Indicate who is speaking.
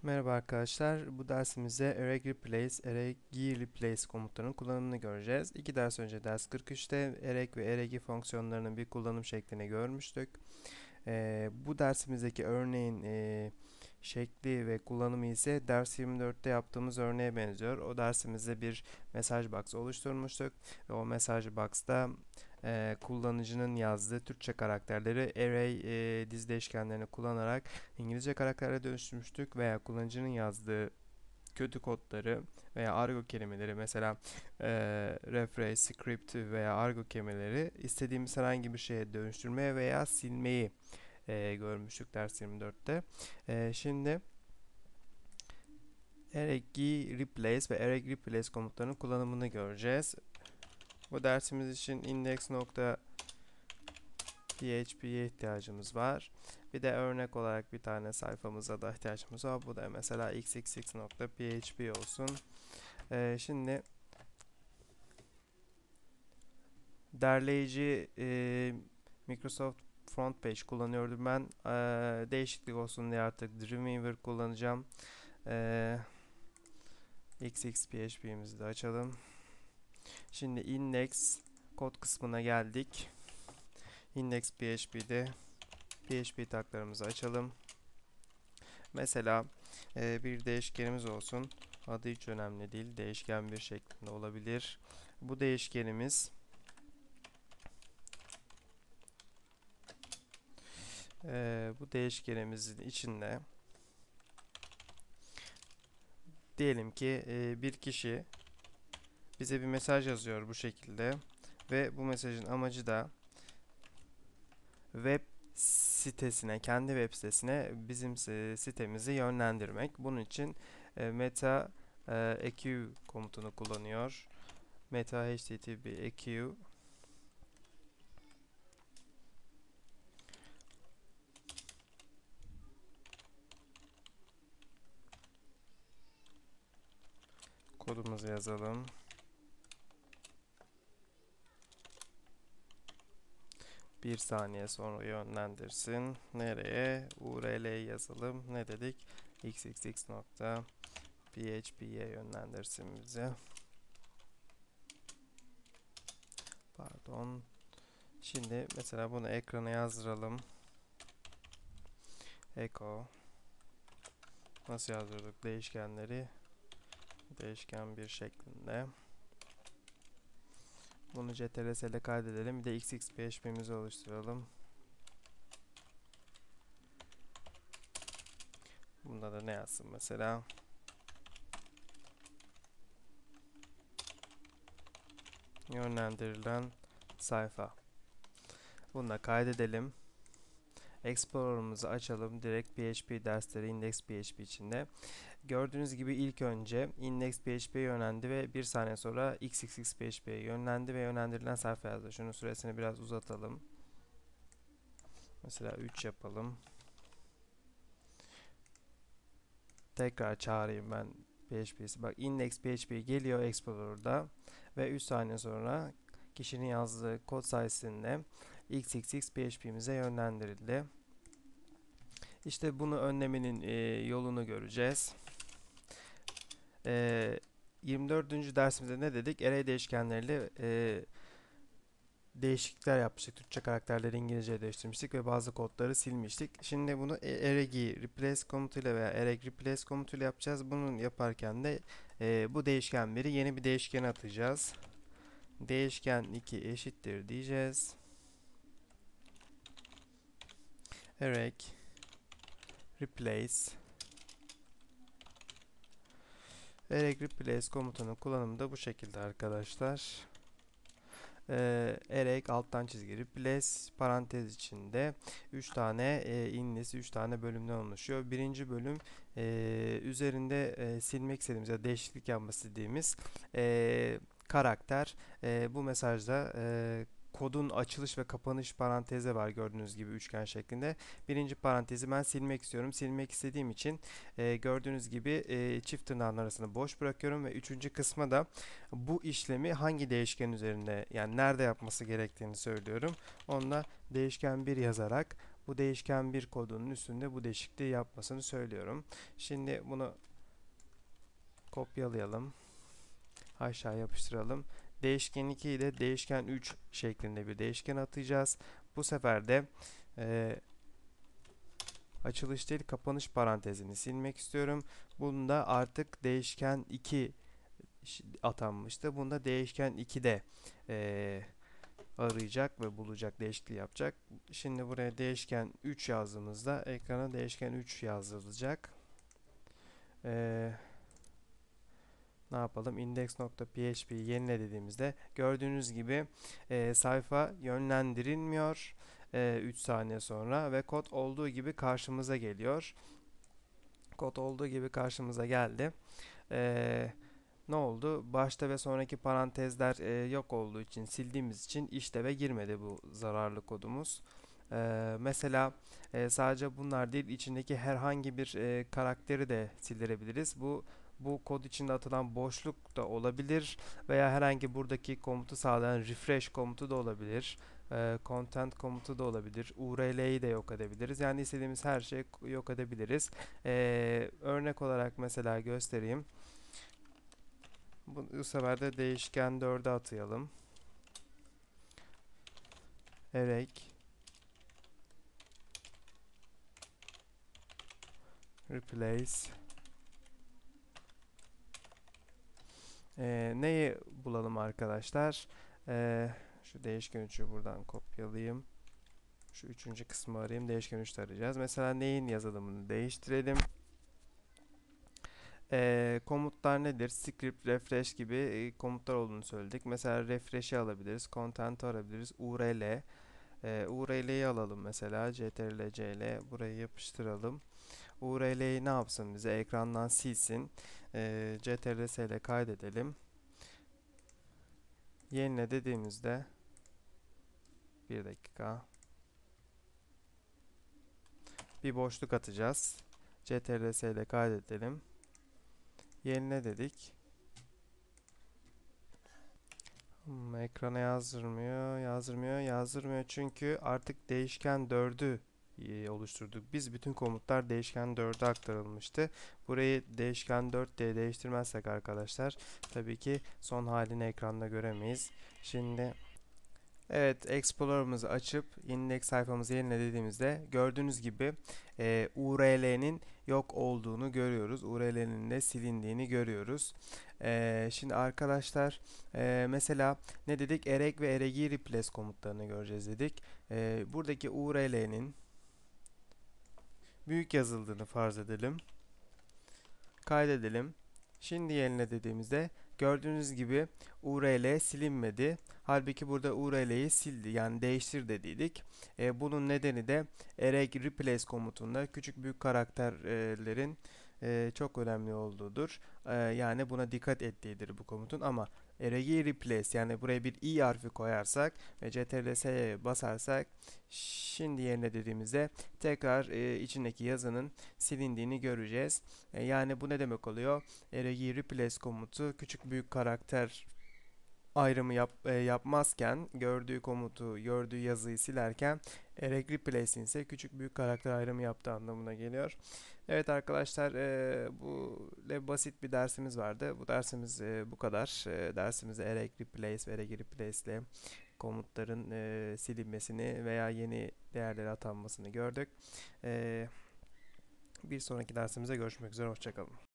Speaker 1: Merhaba arkadaşlar. Bu dersimizde array replace, array replace komutlarının kullanımını göreceğiz. İki ders önce ders 43'te array ve array fonksiyonlarının bir kullanım şeklini görmüştük. Bu dersimizdeki örneğin şekli ve kullanımı ise ders 24'te yaptığımız örneğe benziyor. O dersimizde bir mesaj box oluşturmuştuk ve o mesaj box'ta kullanıcının yazdığı Türkçe karakterleri array dizi değişkenlerini kullanarak İngilizce karakterlere dönüştürmüştük veya kullanıcının yazdığı kötü kodları veya argo kelimeleri mesela rephrase, script veya argo kelimeleri istediğimiz herhangi bir şeye dönüştürmeye veya silmeyi görmüştük ders 24'te. Şimdi array replace ve array replace komutlarının kullanımını göreceğiz. Bu dersimiz için index.php'ye ihtiyacımız var. Bir de örnek olarak bir tane sayfamıza da ihtiyacımız var. Bu da mesela xxx.php olsun. Şimdi derleyici Microsoft Frontpage kullanıyordum ben. Değişiklik olsun diye artık Dreamweaver kullanacağım. xxphp'mizi de açalım. Şimdi index kod kısmına geldik. Index.php'de PHP taglarımızı açalım. Mesela bir değişkenimiz olsun. Adı hiç önemli değil. Değişken bir şeklinde olabilir. Bu değişkenimiz bu değişkenimizin içinde diyelim ki bir kişi bize bir mesaj yazıyor bu şekilde ve bu mesajın amacı da web sitesine, kendi web sitesine bizim sitemizi yönlendirmek. Bunun için meta eq komutunu kullanıyor. Meta http eq kodumuzu yazalım. Bir saniye sonra yönlendirsin. Nereye? URL'yi yazalım. Ne dedik? xxx.php'ye yönlendirsin bize. Pardon. Şimdi mesela bunu ekrana yazdıralım. Echo. Nasıl yazdırdık değişkenleri? Değişken bir şeklinde. Bunu ctrls ile kaydedelim. Bir de xxphp'mizi oluşturalım. Bunda da ne yazsın mesela? Yönlendirilen sayfa. Bunu da kaydedelim. Explorer'ımızı açalım. Direkt PHP dersleri index.php içinde. Gördüğünüz gibi ilk önce index.php'ye yönlendi ve bir saniye sonra xxxphp'ye yönlendi ve yönlendirilen sayfa yazdı. Şunun süresini biraz uzatalım. Mesela 3 yapalım. Tekrar çağırayım ben PHP'si. Bak index.php geliyor Explorer'da ve 3 saniye sonra kişinin yazdığı kod sayesinde xxxphp'mize yönlendirildi. İşte bunu önlemenin yolunu göreceğiz. 24. dersimizde ne dedik? Array değişkenleriyle değişiklikler yapmıştık. Türkçe karakterleri İngilizce'ye değiştirmiştik ve bazı kodları silmiştik. Şimdi bunu array replace komutuyla veya array replace komutuyla yapacağız. Bunun yaparken de bu değişkenleri yeni bir değişkene atacağız. Değişken 2 eşittir diyeceğiz. Array replace array replace komutunun kullanımı da bu şekilde arkadaşlar. Array alttan çizgi replace parantez içinde 3 tane inlesi 3 tane bölümden oluşuyor. Birinci bölüm üzerinde silmek istediğimiz ya da değişiklik yapmak istediğimiz karakter. Bu mesajda kodun açılış ve kapanış parantezi var gördüğünüz gibi üçgen şeklinde. Birinci parantezi ben silmek istiyorum. Silmek istediğim için gördüğünüz gibi çift tırnağın arasını boş bırakıyorum ve üçüncü kısma da bu işlemi hangi değişken üzerinde yani nerede yapması gerektiğini söylüyorum. Onunla değişken bir yazarak bu değişken bir kodunun üstünde bu değişikliği yapmasını söylüyorum. Şimdi bunu kopyalayalım. Aşağı yapıştıralım. Değişken 2 ile değişken 3 şeklinde bir değişken atayacağız. Bu sefer de e, açılış değil kapanış parantezini silmek istiyorum. Bunda artık değişken 2 atanmıştı. Bunda değişken 2'de arayacak ve bulacak, değişikliği yapacak. Şimdi buraya değişken 3 yazdığımızda ekrana değişken 3 yazılacak. Eee Ne yapalım? Index.php'yi yenile dediğimizde gördüğünüz gibi sayfa yönlendirilmiyor 3 saniye sonra ve kod olduğu gibi karşımıza geliyor. Kod olduğu gibi karşımıza geldi. E, Ne oldu? Başta ve sonraki parantezler yok olduğu için sildiğimiz için işleve girmedi bu zararlı kodumuz. Mesela sadece bunlar değil içindeki herhangi bir karakteri de sildirebiliriz. Bu kod içinde atılan boşluk da olabilir veya herhangi buradaki komutu sağlayan refresh komutu da olabilir. Content komutu da olabilir. URL'yi de yok edebiliriz. Yani istediğimiz her şeyi yok edebiliriz. Örnek olarak mesela göstereyim. Bu sefer de değişken 4'e atayalım. Erek replace neyi bulalım arkadaşlar? Şu değişken 3'ü buradan kopyalayayım. Şu üçüncü kısmı arayayım. Değişken 3'te arayacağız. Mesela neyin yazılımını değiştirelim. Komutlar nedir? Script, refresh gibi komutlar olduğunu söyledik. Mesela refresh'i alabiliriz. Content'ı alabiliriz. URL. URL'yi alalım mesela. ctrl-c buraya yapıştıralım. URL'yi ne yapsın bize? Ekrandan silsin. ctrl-s ile kaydedelim. Yenile dediğimizde bir dakika bir boşluk atacağız. ctrl-s ile kaydedelim. Yenile dedik. Ekrana yazdırmıyor çünkü artık değişken 4'ü oluşturduk. Biz bütün komutlar değişken 4'e aktarılmıştı. Burayı değişken 4 diye değiştirmezsek arkadaşlar tabii ki son halini ekranda göremeyiz. Şimdi evet, Explorer'ımızı açıp index sayfamızı yenile dediğimizde gördüğünüz gibi URL'nin yok olduğunu görüyoruz. URL'nin de silindiğini görüyoruz. Şimdi arkadaşlar mesela ne dedik? Erek ve eregi replace komutlarını göreceğiz dedik. Buradaki URL'nin büyük yazıldığını farz edelim. Kaydedelim. Şimdi yenile dediğimizde gördüğünüz gibi URL silinmedi. Halbuki burada URL'yi sildi yani değiştir dediydik. Bunun nedeni de ereg replace komutunda küçük büyük karakterlerin çok önemli olduğudur. Yani buna dikkat ettiğidir bu komutun ama eregi replace yani buraya bir i harfi koyarsak ve ctrl+s'ye basarsak şimdi yerine dediğimizde tekrar içindeki yazının silindiğini göreceğiz. Yani bu ne demek oluyor? Eregi replace komutu küçük büyük karakter ayrımı yapmazken gördüğü yazıyı silerken ereg replace'in ise küçük büyük karakter ayrımı yaptığı anlamına geliyor. Evet arkadaşlar bu basit bir dersimiz vardı. Bu dersimiz bu kadar. Dersimizde ereg replace ve ereg replace ile komutların silinmesini veya yeni değerlere atanmasını gördük. Bir sonraki dersimize görüşmek üzere. Hoşçakalın.